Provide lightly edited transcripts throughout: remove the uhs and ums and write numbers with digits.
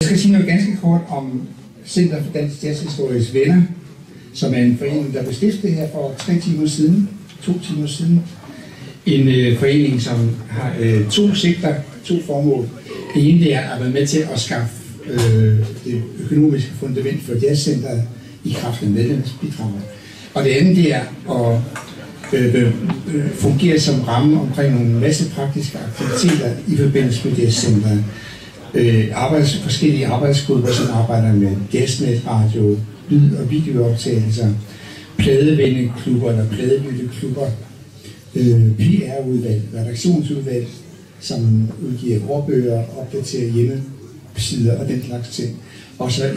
skal sige noget ganske kort om Center for Dansk Jazzhistorisk Venner, som er en forening, der blev stiftet her for 2 timer siden. En forening, som har 2 sigter, 2 formål. Det ene det er at være med til at skaffe det økonomiske fundament for jazzcenteret i kraft af medlemsbidrag. Og det andet det er at fungere som ramme omkring nogle masse praktiske aktiviteter i forbindelse med jazzcenteret. Forskellige arbejdsgrupper, som arbejder med jazznet, radio, lyd- og videooptagelser, pladevenneklubber eller pladelytteklubber, PR-udvalg, redaktionsudvalg, som udgiver ordbøger, opdaterer hjemmesider og den slags ting. Og så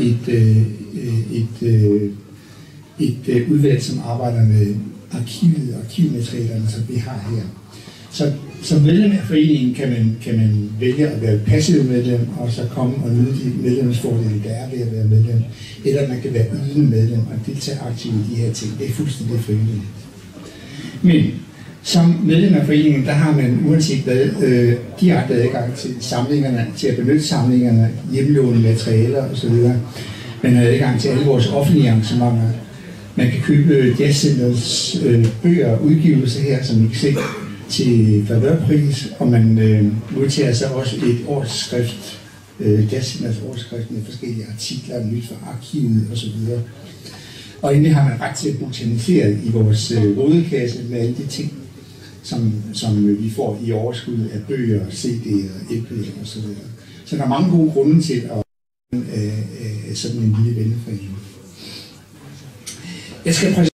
et udvalg, som arbejder med arkivet og arkivmaterialerne, som vi har her. Så som medlem af foreningen kan man vælge at være passiv medlem, og så komme og nyde de medlemsfordele, der er ved at være medlem. Eller man kan være ydende medlem og deltage aktivt i de her ting. Det er fuldstændig frivilligt. Men som medlem af foreningen, der har man uanset hvad direkte adgang til samlingerne, til at benytte samlingerne, hjemlåne materialer osv. Man har adgang til alle vores offentlige arrangementer. Man kan købe Jazzcenterets bøger og udgivelser her, som I kan se, til favørpris, og man modtager så også et årsskrift, Jazzcenterets årsskrift med forskellige artikler, nyt fra arkivet osv. Og endelig har man ret til at botanisere i vores rodekasse med alle de ting, som vi får i overskud af bøger, CD'er, LP'er osv. Så der er mange gode grunde til at sådan en lille venneforening. Jeg skal